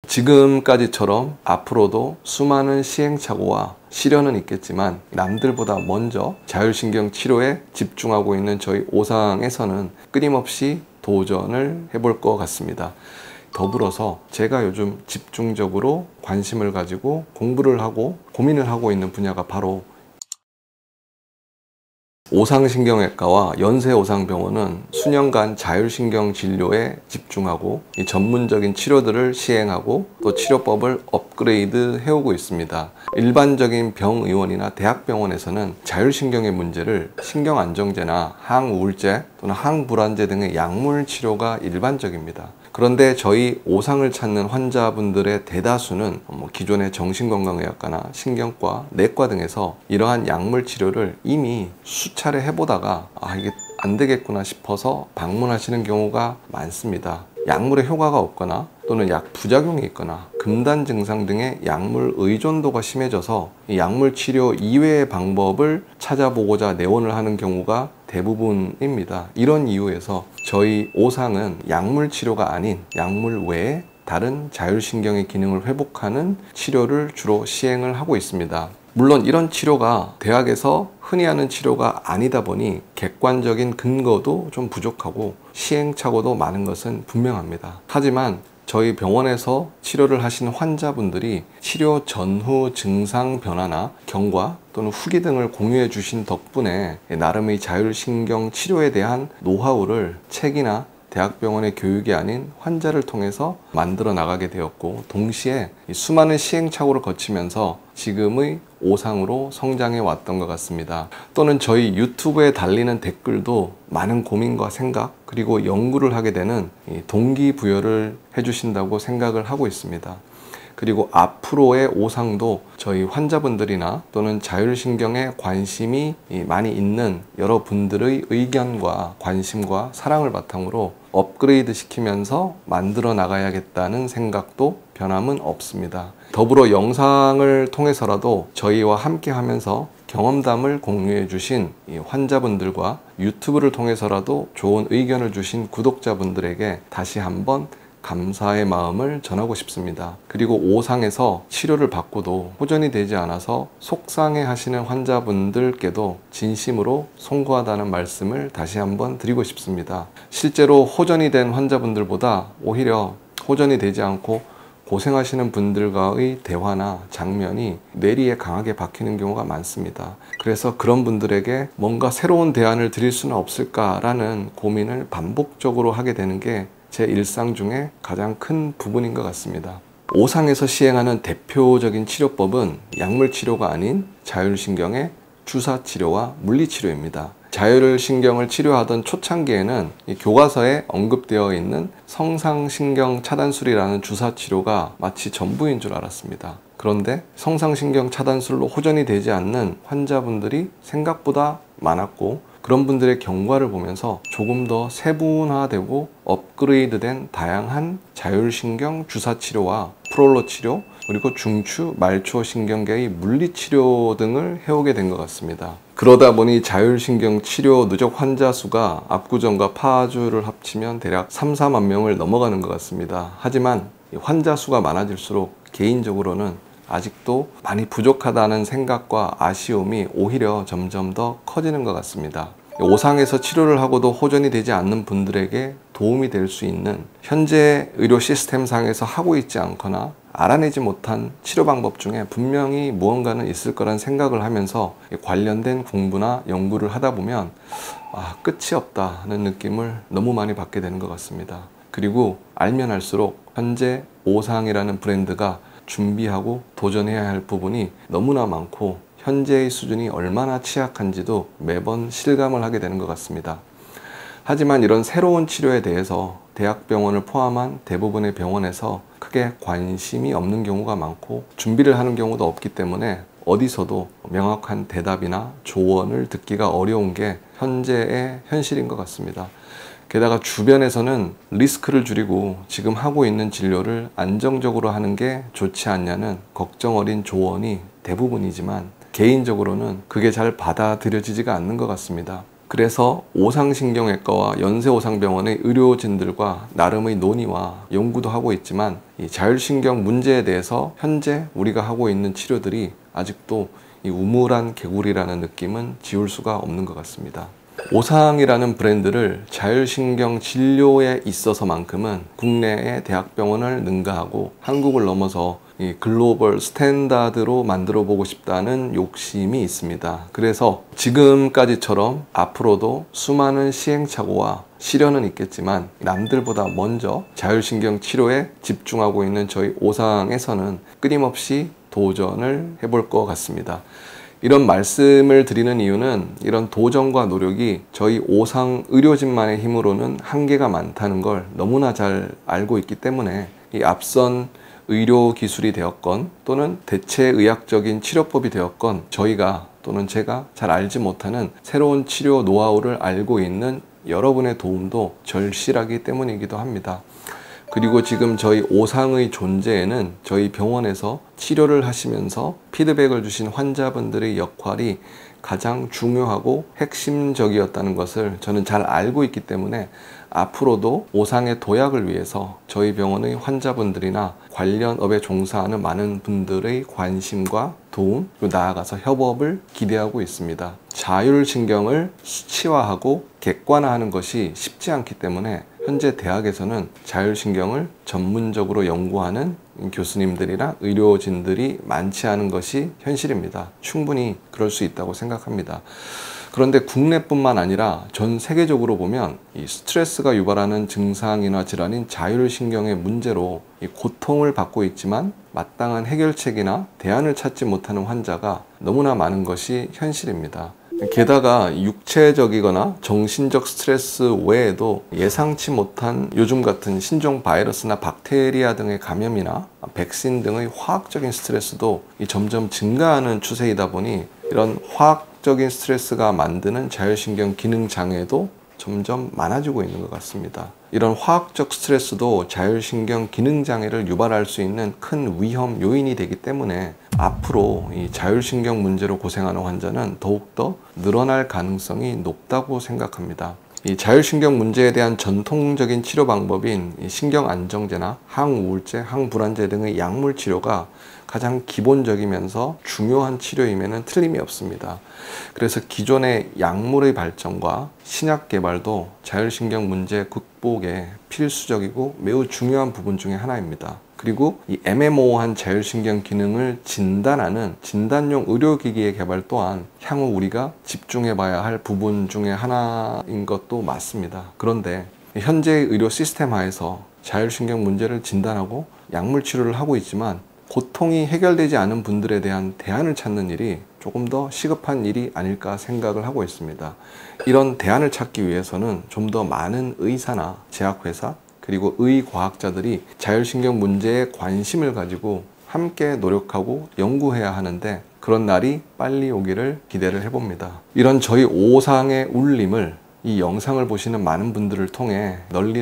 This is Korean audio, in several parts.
지금까지처럼 앞으로도 수많은 시행착오와 시련은 있겠지만 남들보다 먼저 자율신경 치료에 집중하고 있는 저희 오상에서는 끊임없이 도전을 해볼 것 같습니다. 더불어서 제가 요즘 집중적으로 관심을 가지고 공부를 하고 고민을 하고 있는 분야가 바로 오상신경외과와 연세오상병원은 수년간 자율신경 진료에 집중하고 이 전문적인 치료들을 시행하고 또 치료법을 업그레이드 해오고 있습니다. 일반적인 병의원이나 대학병원에서는 자율신경의 문제를 신경안정제나 항우울제 또는 항불안제 등의 약물 치료가 일반적입니다. 그런데 저희 오상을 찾는 환자분들의 대다수는 기존의 정신건강의학과나 신경과, 내과 등에서 이러한 약물 치료를 이미 수차례 해보다가 이게 안 되겠구나 싶어서 방문하시는 경우가 많습니다. 약물의 효과가 없거나 또는 약 부작용이 있거나 금단 증상 등의 약물 의존도가 심해져서 이 약물 치료 이외의 방법을 찾아보고자 내원을 하는 경우가 대부분입니다. 이런 이유에서 저희 오상은 약물 치료가 아닌 약물 외에 다른 자율신경의 기능을 회복하는 치료를 주로 시행을 하고 있습니다. 물론 이런 치료가 대학에서 흔히 하는 치료가 아니다 보니 객관적인 근거도 좀 부족하고 시행착오도 많은 것은 분명합니다. 하지만 저희 병원에서 치료를 하신 환자분들이 치료 전후 증상 변화나 경과 또는 후기 등을 공유해 주신 덕분에 나름의 자율신경 치료에 대한 노하우를 책이나 대학병원의 교육이 아닌 환자를 통해서 만들어 나가게 되었고, 동시에 수많은 시행착오를 거치면서 지금의 오상으로 성장해 왔던 것 같습니다. 또는 저희 유튜브에 달리는 댓글도 많은 고민과 생각 그리고 연구를 하게 되는 동기부여를 해주신다고 생각을 하고 있습니다. 그리고 앞으로의 오상도 저희 환자분들이나 또는 자율신경에 관심이 많이 있는 여러분들의 의견과 관심과 사랑을 바탕으로 업그레이드 시키면서 만들어 나가야겠다는 생각도 변함은 없습니다. 더불어 영상을 통해서라도 저희와 함께 하면서 경험담을 공유해 주신 환자분들과 유튜브를 통해서라도 좋은 의견을 주신 구독자분들에게 다시 한번 감사의 마음을 전하고 싶습니다. 그리고 오상에서 치료를 받고도 호전이 되지 않아서 속상해 하시는 환자분들께도 진심으로 송구하다는 말씀을 다시 한번 드리고 싶습니다. 실제로 호전이 된 환자분들보다 오히려 호전이 되지 않고 고생하시는 분들과의 대화나 장면이 뇌리에 강하게 박히는 경우가 많습니다. 그래서 그런 분들에게 뭔가 새로운 대안을 드릴 수는 없을까라는 고민을 반복적으로 하게 되는 게 제 일상 중에 가장 큰 부분인 것 같습니다. 오상에서 시행하는 대표적인 치료법은 약물 치료가 아닌 자율신경의 주사 치료와 물리 치료입니다. 자율신경을 치료하던 초창기에는 이 교과서에 언급되어 있는 성상신경 차단술이라는 주사 치료가 마치 전부인 줄 알았습니다. 그런데 성상신경 차단술로 호전이 되지 않는 환자분들이 생각보다 많았고, 그런 분들의 경과를 보면서 조금 더 세분화되고 업그레이드된 다양한 자율신경 주사치료와 프롤로 치료, 그리고 중추, 말초 신경계의 물리치료 등을 해오게 된 것 같습니다. 그러다 보니 자율신경 치료 누적 환자 수가 압구정과 파주를 합치면 대략 3, 4만 명을 넘어가는 것 같습니다. 하지만 환자 수가 많아질수록 개인적으로는 아직도 많이 부족하다는 생각과 아쉬움이 오히려 점점 더 커지는 것 같습니다. 오상에서 치료를 하고도 호전이 되지 않는 분들에게 도움이 될 수 있는 현재 의료 시스템상에서 하고 있지 않거나 알아내지 못한 치료 방법 중에 분명히 무언가는 있을 거란 생각을 하면서 관련된 공부나 연구를 하다 보면 끝이 없다는 느낌을 너무 많이 받게 되는 것 같습니다. 그리고 알면 알수록 현재 오상이라는 브랜드가 준비하고 도전해야 할 부분이 너무나 많고 현재의 수준이 얼마나 취약한지도 매번 실감을 하게 되는 것 같습니다. 하지만 이런 새로운 치료에 대해서 대학병원을 포함한 대부분의 병원에서 크게 관심이 없는 경우가 많고 준비를 하는 경우도 없기 때문에 어디서도 명확한 대답이나 조언을 듣기가 어려운 게 현재의 현실인 것 같습니다. 게다가 주변에서는 리스크를 줄이고 지금 하고 있는 진료를 안정적으로 하는 게 좋지 않냐는 걱정 어린 조언이 대부분이지만 개인적으로는 그게 잘 받아들여지지가 않는 것 같습니다. 그래서 오상신경외과와 연세오상병원의 의료진들과 나름의 논의와 연구도 하고 있지만 이 자율신경 문제에 대해서 현재 우리가 하고 있는 치료들이 아직도 이 우물안 개구리라는 느낌은 지울 수가 없는 것 같습니다. 오상이라는 브랜드를 자율신경 진료에 있어서만큼은 국내의 대학병원을 능가하고 한국을 넘어서 이 글로벌 스탠다드로 만들어 보고 싶다는 욕심이 있습니다. 그래서 지금까지처럼 앞으로도 수많은 시행착오와 시련은 있겠지만 남들보다 먼저 자율신경 치료에 집중하고 있는 저희 오상에서는 끊임없이 도전을 해볼 것 같습니다. 이런 말씀을 드리는 이유는 이런 도전과 노력이 저희 오상 의료진만의 힘으로는 한계가 많다는 걸 너무나 잘 알고 있기 때문에 이 앞선 의료 기술이 되었건 또는 대체의학적인 치료법이 되었건 저희가 또는 제가 잘 알지 못하는 새로운 치료 노하우를 알고 있는 여러분의 도움도 절실하기 때문이기도 합니다. 그리고 지금 저희 오상의 존재에는 저희 병원에서 치료를 하시면서 피드백을 주신 환자분들의 역할이 가장 중요하고 핵심적이었다는 것을 저는 잘 알고 있기 때문에 앞으로도 오상의 도약을 위해서 저희 병원의 환자분들이나 관련 업에 종사하는 많은 분들의 관심과 도움, 그리고 나아가서 협업을 기대하고 있습니다. 자율신경을 수치화하고 객관화하는 것이 쉽지 않기 때문에 현재 대학에서는 자율신경을 전문적으로 연구하는 교수님들이나 의료진들이 많지 않은 것이 현실입니다. 충분히 그럴 수 있다고 생각합니다. 그런데 국내뿐만 아니라 전 세계적으로 보면 이 스트레스가 유발하는 증상이나 질환인 자율신경의 문제로 이 고통을 받고 있지만 마땅한 해결책이나 대안을 찾지 못하는 환자가 너무나 많은 것이 현실입니다. 게다가 육체적이거나 정신적 스트레스 외에도 예상치 못한 요즘 같은 신종 바이러스나 박테리아 등의 감염이나 백신 등의 화학적인 스트레스도 점점 증가하는 추세이다 보니 이런 화학적인 스트레스가 만드는 자율신경 기능 장애도 점점 많아지고 있는 것 같습니다. 이런 화학적 스트레스도 자율신경 기능 장애를 유발할 수 있는 큰 위험 요인이 되기 때문에 앞으로 이 자율신경 문제로 고생하는 환자는 더욱더 늘어날 가능성이 높다고 생각합니다. 이 자율신경 문제에 대한 전통적인 치료 방법인 신경안정제나 항우울제, 항불안제 등의 약물 치료가 가장 기본적이면서 중요한 치료임에는 틀림이 없습니다. 그래서 기존의 약물의 발전과 신약 개발도 자율신경 문제 극복에 필수적이고 매우 중요한 부분 중에 하나입니다. 그리고 이 애매모호한 자율신경 기능을 진단하는 진단용 의료기기의 개발 또한 향후 우리가 집중해 봐야 할 부분 중에 하나인 것도 맞습니다. 그런데 현재의 의료 시스템 하에서 자율신경 문제를 진단하고 약물 치료를 하고 있지만 고통이 해결되지 않은 분들에 대한 대안을 찾는 일이 조금 더 시급한 일이 아닐까 생각을 하고 있습니다. 이런 대안을 찾기 위해서는 좀 더 많은 의사나 제약회사 그리고 의과학자들이 자율신경 문제에 관심을 가지고 함께 노력하고 연구해야 하는데 그런 날이 빨리 오기를 기대를 해봅니다. 이런 저희 오상의 울림을 이 영상을 보시는 많은 분들을 통해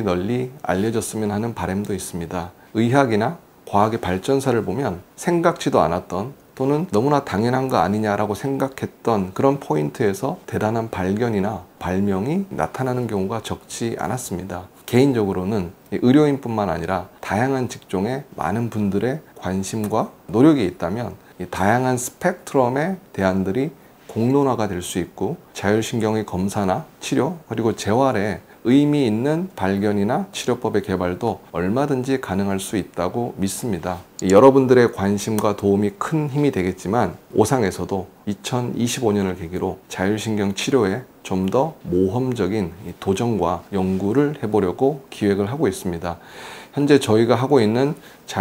널리 알려졌으면 하는 바람도 있습니다. 의학이나 과학의 발전사를 보면 생각지도 않았던 또는 너무나 당연한 거 아니냐라고 생각했던 그런 포인트에서 대단한 발견이나 발명이 나타나는 경우가 적지 않았습니다. 개인적으로는 의료인뿐만 아니라 다양한 직종에 많은 분들의 관심과 노력이 있다면 이 다양한 스펙트럼의 대안들이 공론화가 될 수 있고 자율신경의 검사나 치료 그리고 재활에 의미 있는 발견이나 치료법의 개발도 얼마든지 가능할 수 있다고 믿습니다. 여러분들의 관심과 도움이 큰 힘이 되겠지만 오상에서도 2025년을 계기로 자율신경 치료에 좀 더 모험적인 도전과 연구를 해보려고 기획을 하고 있습니다. 현재 저희가 하고 있는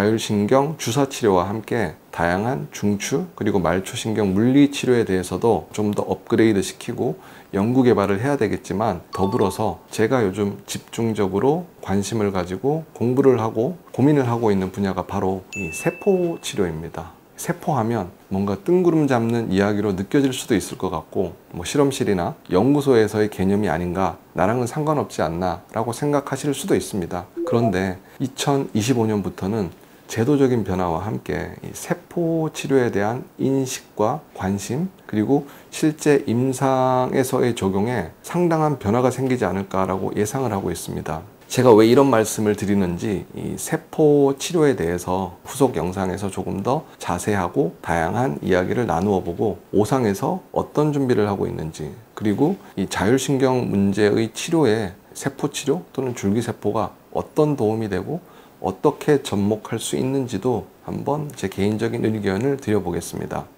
자율신경 주사치료와 함께 다양한 중추 그리고 말초신경 물리치료에 대해서도 좀 더 업그레이드 시키고 연구 개발을 해야 되겠지만 더불어서 제가 요즘 집중적으로 관심을 가지고 공부를 하고 고민을 하고 있는 분야가 바로 이 세포 치료입니다. 세포하면 뭔가 뜬구름 잡는 이야기로 느껴질 수도 있을 것 같고 실험실이나 연구소에서의 개념이 아닌가 나랑은 상관없지 않나 라고 생각하실 수도 있습니다. 그런데 2025년부터는 제도적인 변화와 함께 이 세포 치료에 대한 인식과 관심, 그리고 실제 임상에서의 적용에 상당한 변화가 생기지 않을까라고 예상을 하고 있습니다. 제가 왜 이런 말씀을 드리는지 이 세포 치료에 대해서 후속 영상에서 조금 더 자세하고 다양한 이야기를 나누어 보고 오상에서 어떤 준비를 하고 있는지, 그리고 이 자율신경 문제의 치료에 세포 치료 또는 줄기세포가 어떤 도움이 되고 어떻게 접목할 수 있는지도 한번 제 개인적인 의견을 드려보겠습니다.